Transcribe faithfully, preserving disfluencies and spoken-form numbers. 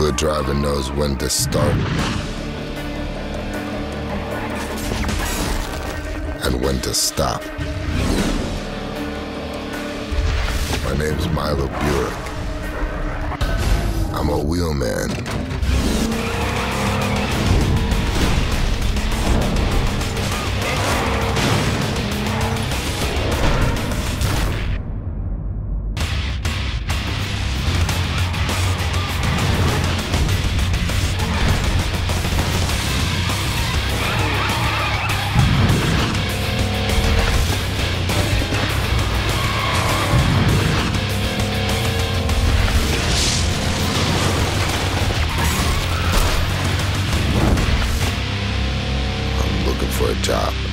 good driver knows when to start and when to stop. My name's Milo Buick. I'm a wheelman. For a job.